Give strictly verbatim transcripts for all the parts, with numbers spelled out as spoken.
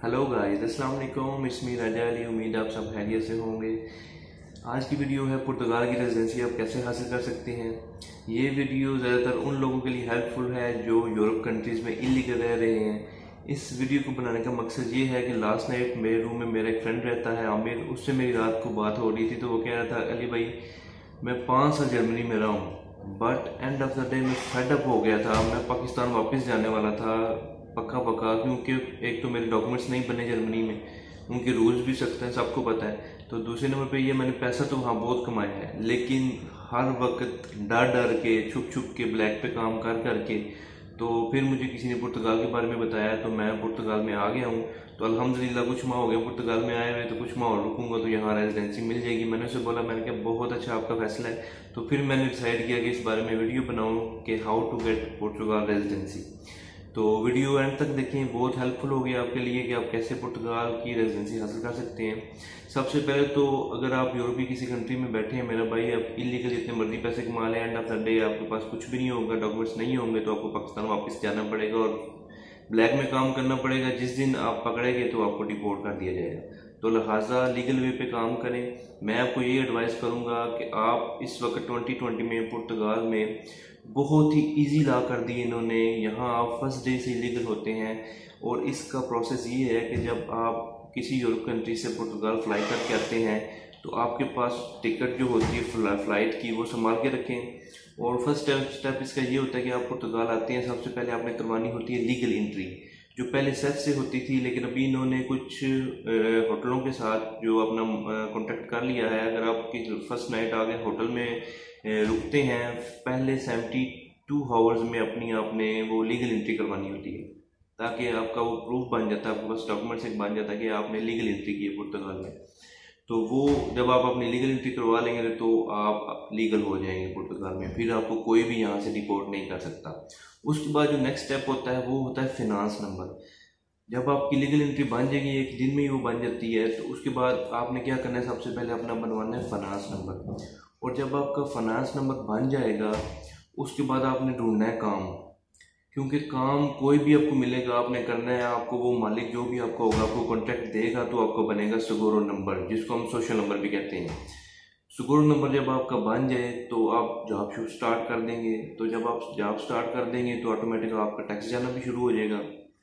Hello guys, अस्सलाम वालेकुम। इसमें राजा अली। उम्मीद आप सब खैरियत से होंगे। आज की वीडियो है पुर्तगाल की रेजिडेंसी आप कैसे हासिल कर सकते हैं। ये वीडियो ज़्यादातर उन लोगों के लिए हेल्पफुल है जो यूरोप कंट्रीज़ में इलीगल रह रहे हैं। इस वीडियो को बनाने का मकसद ये है कि लास्ट नाइट मेरे रूम में मेरा एक फ्रेंड रहता है आमिर, उससे मेरी रात को बात हो रही थी। तो वो कह रहा था, अली भाई मैं पाँच साल जर्मनी में रहा हूँ, but end of the day मैं फेड अप हो गया था। मैं पाकिस्तान वापस जाने वाला था पक्का पक्का, क्योंकि एक तो मेरे डॉक्यूमेंट्स नहीं बने जर्मनी में, उनके रूल्स भी सख्त हैं, सबको पता है। तो दूसरे नंबर पे ये मैंने पैसा तो वहाँ बहुत कमाया है, लेकिन हर वक्त डर डर के छुप छुप के ब्लैक पे काम कर कर के तो फिर मुझे किसी ने पुर्तगाल के बारे में बताया, तो मैं पुर्तगाल में आ गया हूँ। तो अल्हम्दुलिल्लाह कुछ माह हो गया पुर्तगाल में आए हुए, तो कुछ माह और रुकूंगा तो यहाँ रेजिडेंसी मिल जाएगी। मैंने उसे बोला, मैंने कहा बहुत अच्छा आपका फैसला है। तो फिर मैंने डिसाइड किया कि इस बारे में वीडियो बनाऊँ कि how to get Portugal residency. तो वीडियो एंड तक देखें, बहुत हेल्पफुल होगी आपके लिए कि आप कैसे पुर्तगाल की रेजिडेंसी हासिल कर सकते हैं। सबसे पहले तो अगर आप यूरोपीय किसी कंट्री में बैठे हैं मेरा भाई, आप इलीगल जितने मर्जी पैसे कमा लें, एंड ऑफ द डे आपके पास कुछ भी नहीं होगा, डॉक्यूमेंट्स नहीं होंगे, तो आपको पाकिस्तान वापस जाना पड़ेगा और ब्लैक में काम करना पड़ेगा। जिस दिन आप पकड़ेंगे तो आपको डिपोर्ट कर दिया जाएगा। तो लिहाजा लीगल वे पे काम करें। मैं आपको ये एडवाइस करूंगा कि आप इस वक्त ट्वेंटी ट्वेंटी में पुर्तगाल में बहुत ही इजी ला कर दी इन्होंने। यहाँ आप फर्स्ट डे से लीगल होते हैं, और इसका प्रोसेस ये है कि जब आप किसी यूरोप कंट्री से पुर्तगाल फ्लाई करके आते हैं तो आपके पास टिकट जो होती है फ्लाइट की वो संभाल के रखें। और फर्स्ट स्टेप स्टेप इसका ये होता है कि आप पुर्तगाल आते हैं, सबसे पहले आपने करवानी होती है लीगल एंट्री, जो पहले सेफ से होती थी, लेकिन अभी इन्होंने कुछ होटलों के साथ जो अपना कॉन्टेक्ट कर लिया है। अगर आप फर्स्ट नाइट आ गए होटल में रुकते हैं, पहले सेवेंटी टू आवर्स में अपनी आपने वो लीगल एंट्री करवानी होती है, ताकि आपका वो प्रूफ बन जाता है, आपके पास डॉक्यूमेंट्स एक बन जाता है कि आपने लीगल एंट्री की है पुर्तगाल में। तो वो जब आप अपनी लीगल एंट्री करवा लेंगे तो आप लीगल हो जाएंगे पुर्तगाल में, फिर आपको कोई भी यहाँ से डिपोर्ट नहीं कर सकता। उसके बाद जो नेक्स्ट स्टेप होता है वो होता है फिनांस नंबर। जब आपकी लीगल एंट्री बन जाएगी, एक दिन में ही वो बन जाती है, तो उसके बाद आपने क्या करना है, सबसे पहले अपना बनवाना है फाइनेंस नंबर। और जब आपका फाइनेंस नंबर बन जाएगा उसके बाद आपने ढूंढना है काम, क्योंकि काम कोई भी आपको मिलेगा, आपने करना है। आपको वो मालिक जो भी आपको होगा आपको कॉन्टैक्ट देगा, तो आपको बनेगा सुगोरो नंबर, जिसको हम सोशल नंबर भी कहते हैं। सुगोरो नंबर जब आपका बन जाए तो आप जॉब शुरू स्टार्ट कर देंगे। तो जब आप जॉब स्टार्ट कर देंगे तो ऑटोमेटिक आपका टैक्स जाना भी शुरू हो जाएगा।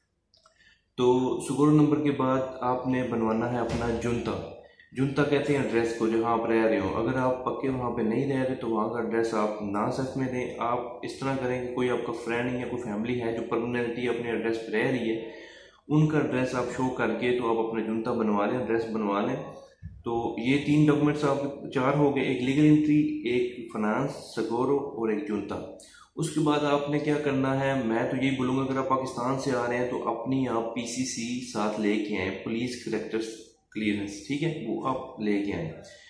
तो सुगोरो नंबर के बाद आपने बनवाना है अपना जुनता। जुनता कहते हैं एड्रेस को, जहाँ आप रह रहे हो। अगर आप पक्के वहाँ पे नहीं रह रहे तो वहाँ का एड्रेस आप ना सच में दें। आप इस तरह करें कि कोई आपका फ्रेंड या कोई फैमिली है जो परमानेंटली अपने एड्रेस पे रह रही है, उनका एड्रेस आप शो करके तो आप अपना जुनता बनवा लें, एड्रेस बनवा लें। तो ये तीन डॉक्यूमेंट्स आपके चार हो गए, एक लीगल एंट्री, एक फाइनेंस, सगोरो और एक जुनता। उसके बाद आपने क्या करना है, मैं तो यही बोलूँगा अगर आप पाकिस्तान से आ रहे हैं तो अपनी आप पीसीसी साथ लेके आए, पुलिस करेक्टर्स क्लियरेंस, ठीक है, वो आप लेके आए।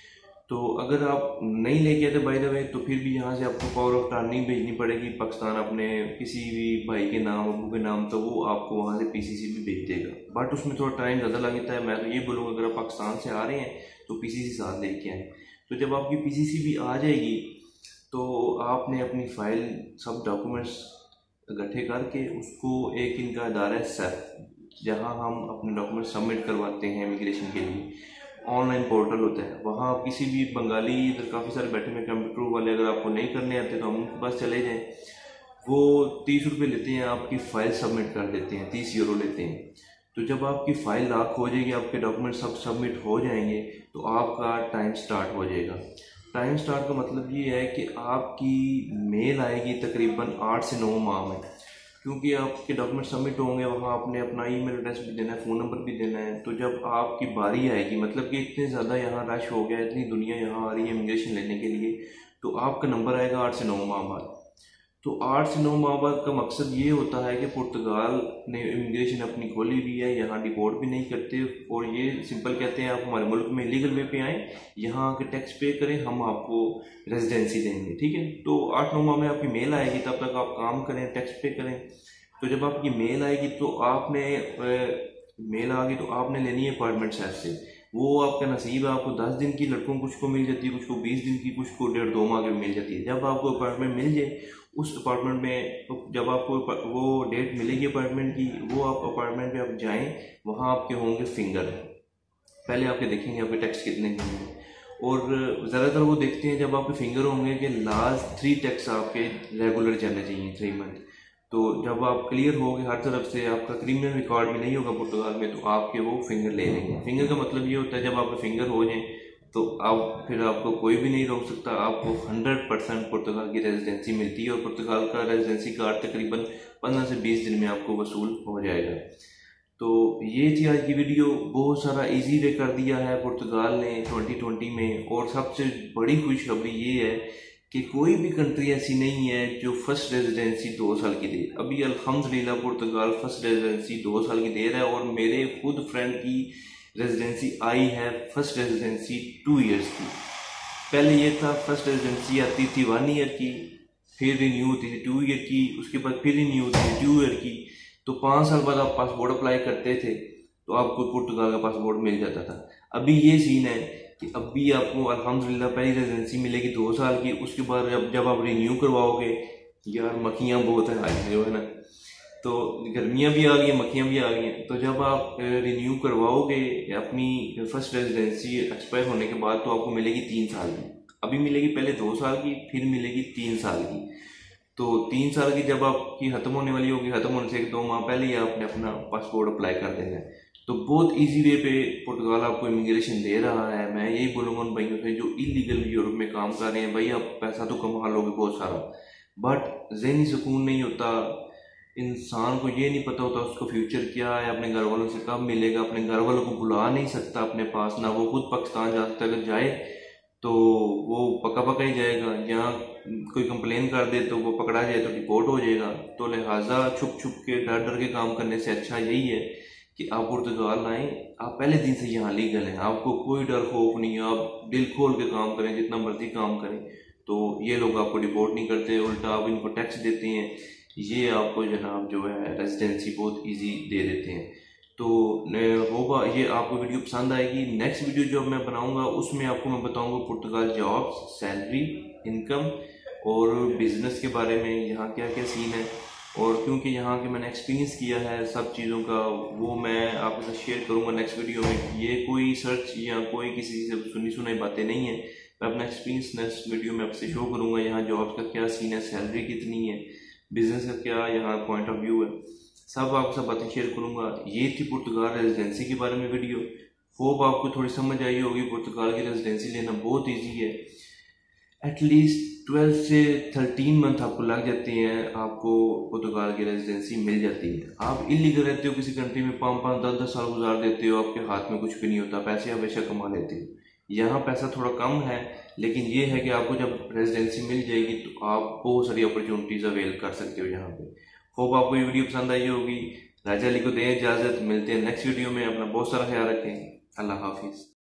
तो अगर आप नहीं लेके आते बाय द वे, तो फिर भी यहाँ से आपको पावर ऑफ अटॉर्नी भेजनी पड़ेगी पाकिस्तान अपने किसी भी भाई के नाम, अबू के नाम, तो वो आपको वहाँ से पीसीसी भी भेज देगा, बट उसमें थोड़ा टाइम ज़्यादा लगता है। मैं तो ये बोलूँगा अगर आप पाकिस्तान से आ रहे हैं तो पीसीसी साथ लेके आए। तो जब आपकी पीसीसी भी आ जाएगी तो आपने अपनी फाइल सब डॉक्यूमेंट्स इकट्ठे करके उसको, एक इनका अदारा है सेफ, जहाँ हम अपने डॉक्यूमेंट सबमिट करवाते हैं इमिग्रेशन के लिए, ऑनलाइन पोर्टल होता है। वहाँ आप किसी भी बंगाली, इधर काफ़ी सारे बैठे हुए कंप्यूटर वाले, अगर आपको नहीं करने आते तो हम उनके पास चले जाएं। वो तीस रुपये लेते हैं, आपकी फ़ाइल सबमिट कर देते हैं, तीस यूरो लेते हैं। तो जब आपकी फ़ाइल लाख हो जाएगी, आपके डॉक्यूमेंट सब सबमिट हो जाएंगे, तो आपका टाइम स्टार्ट हो जाएगा। टाइम स्टार्ट का मतलब ये है कि आपकी मेल आएगी तकरीबन आठ से नौ माह में, क्योंकि आपके डॉक्यूमेंट सबमिट होंगे, वहाँ आपने अपना ईमेल एड्रेस भी देना है, फ़ोन नंबर भी देना है। तो जब आपकी बारी आएगी, मतलब कि इतने ज़्यादा यहाँ रश हो गया, इतनी दुनिया यहाँ आ रही है इमिग्रेशन लेने के लिए, तो आपका नंबर आएगा आठ से नौ माह बाद। तो आठ से नौ माह बाद का मकसद ये होता है कि पुर्तगाल ने इमिग्रेशन अपनी खोली भी है, यहाँ डिपोर्ट भी नहीं करते, और ये सिंपल कहते हैं आप हमारे मुल्क में लीगल वे पे आएँ, यहाँ आके टैक्स पे करें, हम आपको रेजिडेंसी देंगे, ठीक है। तो आठ नौ माह में आपकी मेल आएगी, तब तक आप काम करें, टैक्स पे करें। तो जब आपकी मेल आएगी तो आपने मेल आ गई तो आपने लेनी है अपॉइंटमेंट सेफ से। वो आपका नसीब है। आपको दस दिन की लड़कों कुछ को मिल जाती है, कुछ को बीस दिन की, कुछ को डेढ़ दो माह की मिल जाती है। जब आपको अपार्टमेंट मिल जाए उस अपार्टमेंट में, तो जब आपको वो डेट मिलेगी अपार्टमेंट की, वो आप अपार्टमेंट पे आप जाएं, वहाँ आपके होंगे फिंगर। पहले आपके देखेंगे आपके टैक्स कितने हैं, और ज़्यादातर वो देखते हैं जब आपके फिंगर होंगे कि लास्ट थ्री टैक्स आपके रेगुलर चलने चाहिए थ्री मंथ। तो जब आप क्लियर होगे हर तरफ से, आपका क्रिमिनल रिकॉर्ड भी नहीं होगा पुर्तगाल में, तो आपके वो फिंगर ले लेंगे। फिंगर का मतलब ये होता है जब आपके फिंगर हो जाए तो आप फिर आपको कोई भी नहीं रोक सकता। आपको हंड्रेड परसेंट पुर्तगाल की रेजिडेंसी मिलती है, और पुर्तगाल का रेजिडेंसी कार्ड तकरीबन पंद्रह से बीस दिन में आपको वसूल हो जाएगा। तो ये थी आज की वीडियो। बहुत सारा इजी वे कर दिया है पुर्तगाल ने ट्वेंटी ट्वेंटी में। और सबसे बड़ी खुशखबरी ये है कि कोई भी कंट्री ऐसी नहीं है जो फर्स्ट रेजिडेंसी दो साल की दे। अभी अल्हम्दुलिल्लाह पुर्तगाल फर्स्ट रेजिडेंसी दो साल की दे रहा है, और मेरे खुद फ्रेंड की रेजिडेंसी आई है फर्स्ट रेजिडेंसी टू इयर्स की। पहले ये था फर्स्ट रेजिडेंसी आती थी वन ईयर की, फिर रिन्यू होती थी टू ईयर की, उसके बाद फिर रिन्यू होती थी टू ईयर की। तो पाँच साल बाद आप पासपोर्ट अप्लाई करते थे तो आपको पुर्तगाल का पासपोर्ट मिल जाता था। अभी ये सीन है कि अभी आपको अल्हम्दुलिल्लाह पहली रेजिडेंसी मिलेगी दो साल की, उसके बाद जब जब आप रिन्यू करवाओगे, यार मक्खियाँ बहुत हैं आज जो है ना, तो गर्मियाँ भी आ गई, मक्खियाँ भी आ गई हैं। तो जब आप रिन्यू करवाओगे अपनी फर्स्ट रेजिडेंसी एक्सपायर होने के बाद, तो आपको मिलेगी तीन साल की। अभी मिलेगी पहले दो साल की, फिर मिलेगी तीन साल की। तो तीन साल की जब आपकी ख़त्म होने वाली होगी, ख़त्म होने से एक दो माह पहले ही आपने अपना पासपोर्ट अप्लाई कर देना है। तो बहुत इजी वे पे पुर्तगाल आपको इमिग्रेशन दे रहा है। मैं यही बोलूँगा उन भाइयों से जो इलीगल यूरोप में काम कर रहे हैं, भाई आप पैसा तो कमा लोगे बहुत सारा, बट ज़हनी सुकून नहीं होता। इंसान को ये नहीं पता होता उसको फ्यूचर क्या है, अपने घर वालों से कब मिलेगा, अपने घर वालों को बुला नहीं सकता अपने पास, ना वो खुद पाकिस्तान जा सकता। अगर जाए तो वो पका पका ही जाएगा, यहाँ कोई कंप्लेन कर दे तो वो पकड़ा जाए तो डिपोर्ट हो जाएगा। तो लिहाजा छुप छुप के डर डर के काम करने से अच्छा यही है कि आप पुर्तगाल आएँ, आप पहले दिन से यहाँ लीगल हैं, आपको कोई डर खौफ नहीं है, आप दिल खोल के काम करें, जितना मर्जी काम करें। तो ये लोग आपको डिपोर्ट नहीं करते, उल्टा आप इनको टैक्स देते हैं, ये आपको जनाब जो है रेजिडेंसी बहुत इजी दे देते हैं। तो होगा ये आपको वीडियो पसंद आएगी। नेक्स्ट वीडियो जो मैं बनाऊंगा उसमें आपको मैं बताऊंगा पुर्तगाल जॉब्स, सैलरी, इनकम और बिजनेस के बारे में, यहाँ क्या क्या सीन है। और क्योंकि यहाँ के मैंने एक्सपीरियंस किया है सब चीज़ों का, वो मैं आपके साथ शेयर करूँगा नेक्स्ट वीडियो में। ये कोई सर्च या कोई किसी से सुनी सुनाई बातें नहीं है, मैं अपना एक्सपीरियंस नेक्स्ट वीडियो में आपसे शो करूँगा। यहाँ जॉब्स का क्या सीन है, सैलरी कितनी है, बिजनेस का क्या यहाँ पॉइंट ऑफ व्यू है, सब आपको सब बातें शेयर करूँगा। ये थी पुर्तगाल रेजिडेंसी के बारे में वीडियो। होप आपको थोड़ी समझ आई होगी। पुर्तगाल की रेजिडेंसी लेना बहुत ईजी है, एटलीस्ट ट्वेल्व से थर्टीन मंथ आपको लग जाते हैं, आपको पुर्तगाल की रेजिडेंसी मिल जाती है। आप इलीगल रहते हो किसी कंट्री में, पाँच पाँच दस दस साल गुजार देते हो, आपके हाथ में कुछ भी नहीं होता, पैसे हमेशा कमा लेते हो। यहाँ पैसा थोड़ा कम है, लेकिन ये है कि आपको जब रेजिडेंसी मिल जाएगी तो आप बहुत सारी अपॉर्चुनिटीज़ अवेल कर सकते हो यहाँ पे। होप आपको ये वीडियो पसंद आई होगी। राजा अली को दें इजाज़त, मिलते हैं नेक्स्ट वीडियो में। अपना बहुत सारा ख्याल रखें। अल्लाह हाफिज़।